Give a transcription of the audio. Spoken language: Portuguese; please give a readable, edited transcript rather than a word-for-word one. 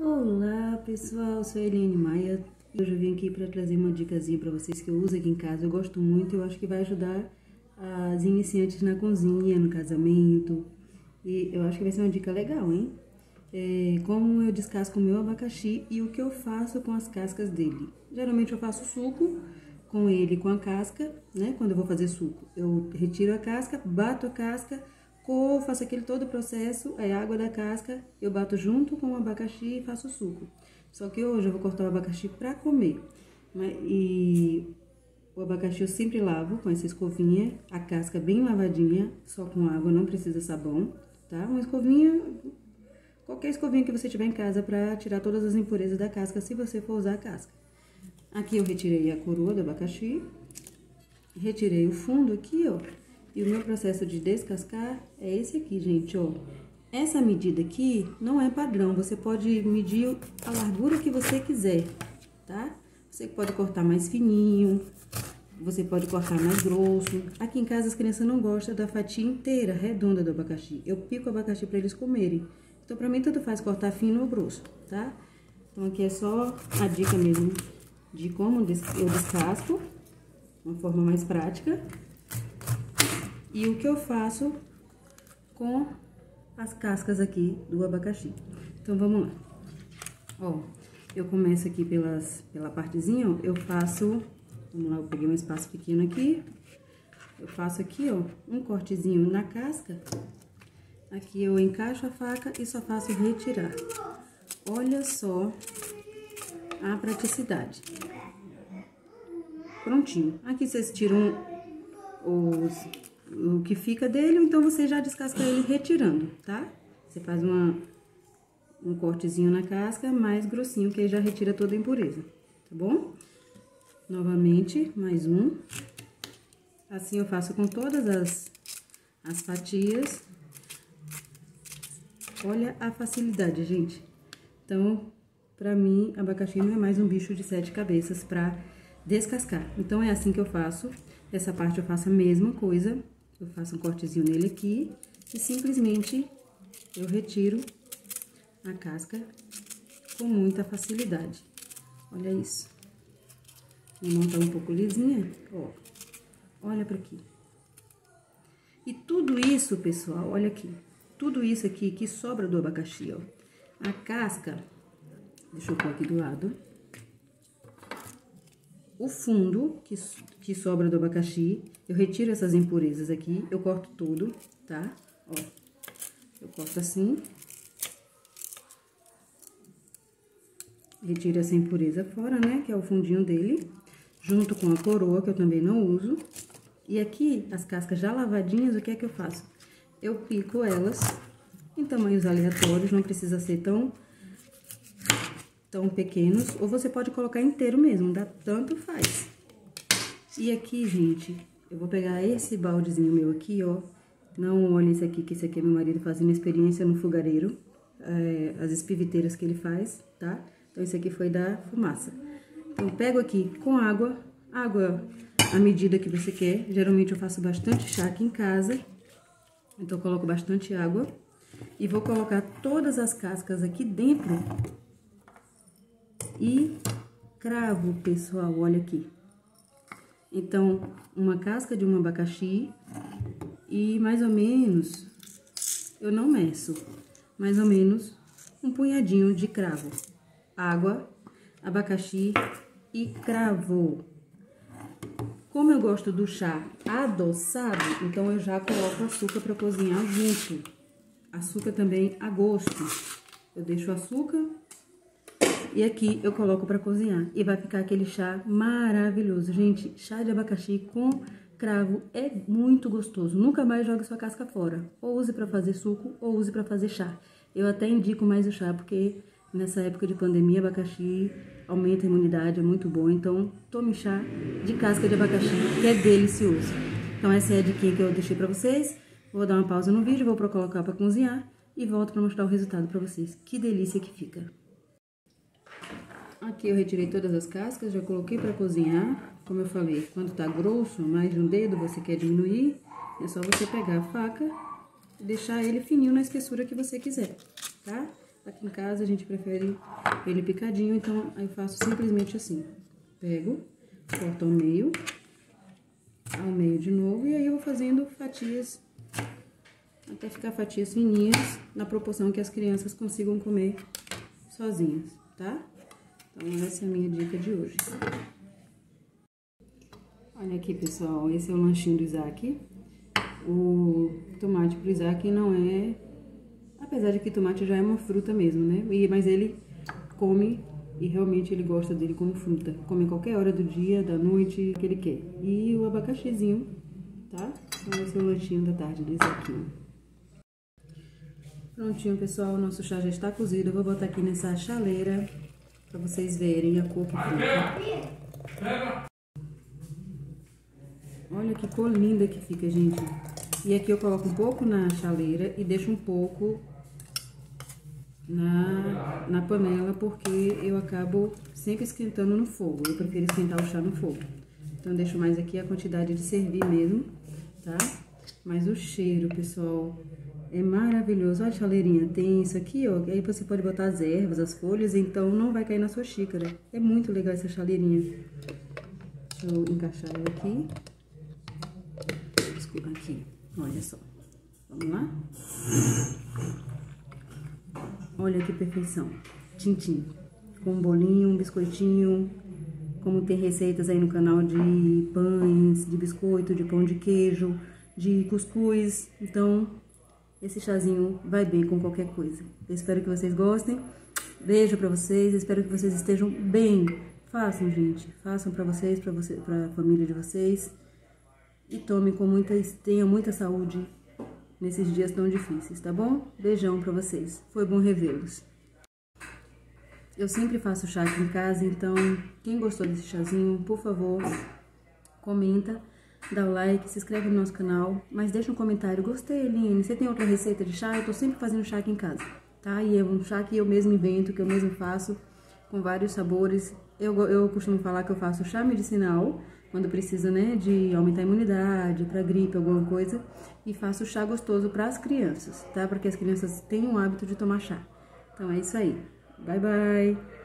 Olá pessoal, sou a Eliane Maia. Hoje eu vim aqui para trazer uma dicasinha para vocês que eu uso aqui em casa. Eu gosto muito, eu acho que vai ajudar as iniciantes na cozinha, no casamento. E eu acho que vai ser uma dica legal, hein? Como eu descasco o meu abacaxi e o que eu faço com as cascas dele. Geralmente eu faço suco com ele, com a casca, né? Quando eu vou fazer suco, eu retiro a casca, bato a casca, faço aquele todo o processo, aí a água da casca eu bato junto com o abacaxi e faço suco. Só que hoje eu vou cortar o abacaxi pra comer. E o abacaxi eu sempre lavo com essa escovinha, a casca bem lavadinha, só com água, não precisa sabão, tá? Uma escovinha, qualquer escovinha que você tiver em casa pra tirar todas as impurezas da casca, se você for usar a casca. Aqui eu retirei a coroa do abacaxi, retirei o fundo aqui, ó. E o meu processo de descascar é esse aqui, gente, ó. Essa medida aqui não é padrão, você pode medir a largura que você quiser, tá? Você pode cortar mais fininho, você pode cortar mais grosso. Aqui em casa as crianças não gostam da fatia inteira, redonda do abacaxi. Eu pico o abacaxi para eles comerem. Então, pra mim, tanto faz cortar fino ou grosso, tá? Então, aqui é só a dica mesmo de como eu descasco, uma forma mais prática. E o que eu faço com as cascas aqui do abacaxi. Então, vamos lá. Ó, eu começo aqui pela partezinha, ó, eu faço... Vamos lá, eu peguei um espaço pequeno aqui. Eu faço aqui, ó, um cortezinho na casca. Aqui eu encaixo a faca e só faço retirar. Olha só a praticidade. Prontinho. Aqui vocês tiram o que fica dele, então você já descasca ele retirando, tá? Você faz um cortezinho na casca mais grossinho, que aí já retira toda a impureza, tá bom? Novamente, mais um. Assim eu faço com todas as fatias. Olha a facilidade, gente. Então, pra mim, abacaxi não é mais um bicho de 7 cabeças pra descascar. Então, é assim que eu faço. Essa parte eu faço a mesma coisa. Eu faço um cortezinho nele aqui e simplesmente eu retiro a casca com muita facilidade. Olha isso. Minha mão tá um pouco lisinha, ó. Olha pra aqui. E tudo isso, pessoal, olha aqui. Tudo isso aqui que sobra do abacaxi, ó. A casca, deixa eu pôr aqui do lado. O fundo que sobra do abacaxi, eu retiro essas impurezas aqui, eu corto tudo, tá? Ó, eu corto assim. Retiro essa impureza fora, né? Que é o fundinho dele. Junto com a coroa, que eu também não uso. E aqui, as cascas já lavadinhas, o que é que eu faço? Eu pico elas em tamanhos aleatórios, não precisa ser tão pequenos, ou você pode colocar inteiro mesmo, dá tanto faz. E aqui, gente, eu vou pegar esse baldezinho meu aqui, ó. Não olha esse aqui, que esse aqui é meu marido fazendo experiência no fogareiro, as espiviteiras que ele faz, tá? Então, esse aqui foi da fumaça. Então, eu pego aqui com água à medida que você quer. Geralmente, eu faço bastante chá aqui em casa, então eu coloco bastante água. E vou colocar todas as cascas aqui dentro e cravo, pessoal, olha aqui. Então, uma casca de um abacaxi e mais ou menos, eu não meço, mais ou menos um punhadinho de cravo. Água, abacaxi e cravo. Como eu gosto do chá adoçado, então eu já coloco açúcar para cozinhar junto. Açúcar também a gosto. Eu deixo o açúcar e aqui eu coloco para cozinhar. E vai ficar aquele chá maravilhoso. Gente, chá de abacaxi com cravo é muito gostoso. Nunca mais jogue sua casca fora. Ou use para fazer suco ou use para fazer chá. Eu até indico mais o chá porque nessa época de pandemia, abacaxi aumenta a imunidade, é muito bom. Então, tome chá de casca de abacaxi, que é delicioso. Então, essa é a dica que eu deixei pra vocês. Vou dar uma pausa no vídeo, vou colocar pra cozinhar e volto pra mostrar o resultado pra vocês. Que delícia que fica. Aqui eu retirei todas as cascas, já coloquei pra cozinhar. Como eu falei, quando tá grosso, mais de um dedo, você quer diminuir, é só você pegar a faca e deixar ele fininho na espessura que você quiser, tá? Aqui em casa a gente prefere ele picadinho, então aí eu faço simplesmente assim. Pego, corto ao meio de novo, e aí eu vou fazendo fatias, até ficar fatias fininhas, na proporção que as crianças consigam comer sozinhas, tá? Então essa é a minha dica de hoje. Olha aqui, pessoal, esse é o lanchinho do Isaac. O tomate pro Isaac não é... Apesar de que tomate já é uma fruta mesmo, né? Mas ele come e realmente ele gosta dele como fruta. Come a qualquer hora do dia, da noite, que ele quer. E o abacaxizinho, tá? Então esse é o lanchinho da tarde do Isaquinho. Prontinho, pessoal, o nosso chá já está cozido. Eu vou botar aqui nessa chaleira pra vocês verem a cor que fica. Olha que cor linda que fica, gente. E aqui eu coloco um pouco na chaleira e deixo um pouco na panela, porque eu acabo sempre esquentando no fogo. Eu prefiro esquentar o chá no fogo. Então, eu deixo mais aqui a quantidade de servir mesmo, tá? Mas o cheiro, pessoal, é maravilhoso. Olha a chaleirinha, tem isso aqui, ó. Aí você pode botar as ervas, as folhas, então não vai cair na sua xícara. É muito legal essa chaleirinha. Deixa eu encaixar ela aqui. Aqui, olha só. Vamos lá? Olha que perfeição. Tintim. Com um bolinho, um biscoitinho. Como tem receitas aí no canal de pães, de biscoito, de pão de queijo, de cuscuz. Então, esse chazinho vai bem com qualquer coisa. Eu espero que vocês gostem. Beijo pra vocês. Espero que vocês estejam bem. Façam, gente. Façam pra vocês, pra família de vocês. E tomem tenham muita saúde nesses dias tão difíceis, tá bom? Beijão pra vocês. Foi bom revê-los. Eu sempre faço chá aqui em casa, então quem gostou desse chazinho, por favor, comenta, dá o like, se inscreve no nosso canal, mas deixa um comentário. Gostei, Eline, você tem outra receita de chá? Eu tô sempre fazendo chá aqui em casa, tá? E é um chá que eu mesmo invento, que eu mesmo faço, com vários sabores. Eu costumo falar que eu faço chá medicinal, quando precisa, né, de aumentar a imunidade, para gripe, alguma coisa. E faço chá gostoso para as crianças, tá? Para que as crianças tenham o hábito de tomar chá. Então é isso aí. Bye, bye!